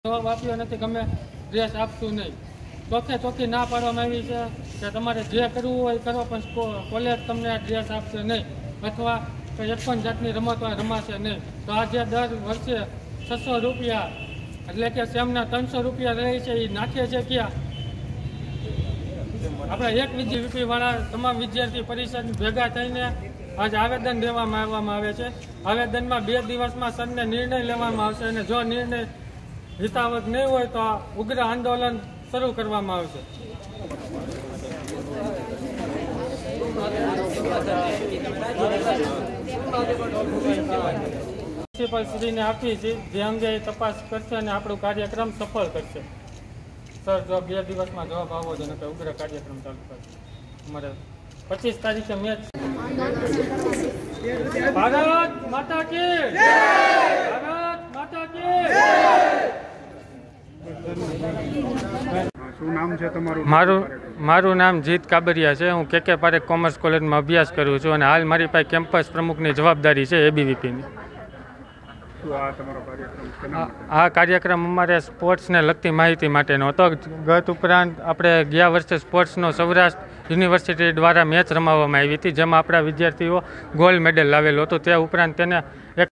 જવાબ આપ્યો નથી કે અમે ડ્રેસ આપશું નહીં. ચોખ્ખે ચોખ્ખી ના પાડવામાં આવી છે કે તમારે જે કરવું હોય એ કરો, પણ કોલેજ તમને આ ડ્રેસ આપશે નહીં અથવા એક પણ જાતની રમતો રમાશે નહીં. તો આ જે દર વર્ષે 600 રૂપિયા એટલે કે સેમના 300 રૂપિયા રહે છે એ નાખે છે ક્યાં? આપણે એક વાળા તમામ વિદ્યાર્થી પરિષદ ભેગા થઈને આજે આવેદન દેવામાં આવે છે. આવેદનમાં 2 દિવસમાં સરને નિર્ણય લેવામાં આવશે અને જો નિર્ણય હિતાવક નહીં હોય તો ઉગ્ર આંદોલન શરૂ કરવામાં આવશે. પ્રિન્સિપલ શ્રીને આપી છે જે અંગે તપાસ કરશે અને આપણો કાર્યક્રમ સફળ કરશે. સર જો 2 દિવસમાં જવાબ આવવો જોઈએ કે ઉગ્ર કાર્યક્રમ ચાલુ કરશે. અમારે 25 તારીખે મેચ. ભારત માતા કી જય! ભારત માતા કી જય! શું નામ છે તમારું? મારું નામ જીત કાબરિયા છે. હું કે પારેખ કોમર્સ કોલેજમાં અભ્યાસ કરું છું અને હાલ મારી પાસે કેમ્પસ પ્રમુખની જવાબદારી છે એબીવીપીની. આ કાર્યક્રમ અમારે સ્પોર્ટ્સને લગતી માહિતી માટેનો હતો. ગત ઉપરાંત આપણે ગયા વર્ષે સ્પોર્ટ્સનો સૌરાષ્ટ્ર યુનિવર્સિટી દ્વારા મેચ રમાવવામાં આવી હતી જેમાં આપણા વિદ્યાર્થીઓ ગોલ્ડ મેડલ લાવેલો હતો. તે ઉપરાંત તેને એક